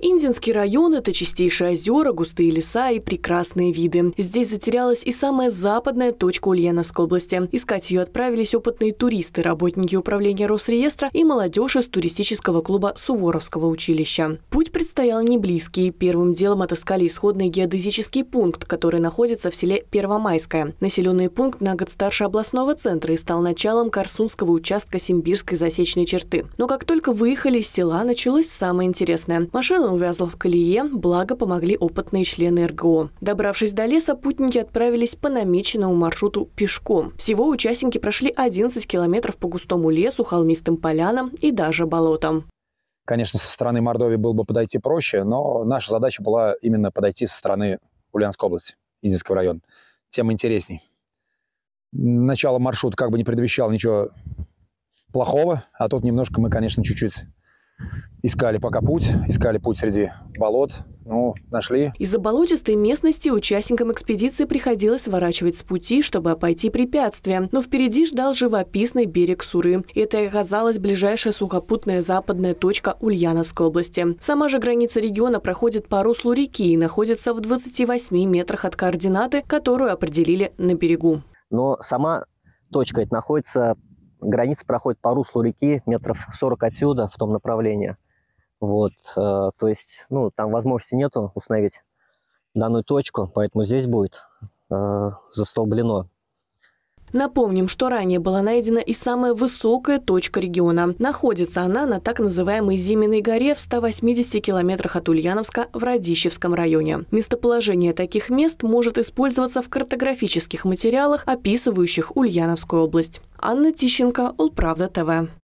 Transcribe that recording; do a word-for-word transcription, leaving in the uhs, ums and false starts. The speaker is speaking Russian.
Индинский район – это чистейшие озера, густые леса и прекрасные виды. Здесь затерялась и самая западная точка Ульяновской области. Искать ее отправились опытные туристы, работники управления Росреестра и молодежь из туристического клуба Суворовского училища. Путь предстоял неблизкий. Первым делом отыскали исходный геодезический пункт, который находится в селе Первомайское. Населенный пункт на год старше областного центра и стал началом Корсунского участка Симбирской засечной черты. Но как только выехали из села, началось самое интересное. Машина увязла в колее, благо помогли опытные члены эр гэ о. Добравшись до леса, путники отправились по намеченному маршруту пешком. Всего участники прошли одиннадцать километров по густому лесу, холмистым полянам и даже болотам. Конечно, со стороны Мордовии было бы подойти проще, но наша задача была именно подойти со стороны Ульяновской области, Индинского района. Тем интересней. Начало маршрута как бы не предвещало ничего плохого, а тут немножко мы, конечно, чуть-чуть искали пока путь, искали путь среди болот, ну, нашли. Из-за болотистой местности участникам экспедиции приходилось сворачивать с пути, чтобы обойти препятствия. Но впереди ждал живописный берег Суры. Это и оказалась ближайшая сухопутная западная точка Ульяновской области. Сама же граница региона проходит по руслу реки и находится в двадцати восьми метрах от координаты, которую определили на берегу. Но сама точка это находится... Граница проходит по руслу реки метров сорок отсюда, в том направлении. Вот, э, то есть, ну, там возможности нету установить данную точку, поэтому здесь будет э, застолблено. Напомним, что ранее была найдена и самая высокая точка региона. Находится она на так называемой Зиминой горе в ста восьмидесяти километрах от Ульяновска в Радищевском районе. Местоположение таких мест может использоваться в картографических материалах, описывающих Ульяновскую область. Анна Тищенко, Улправда тэ вэ.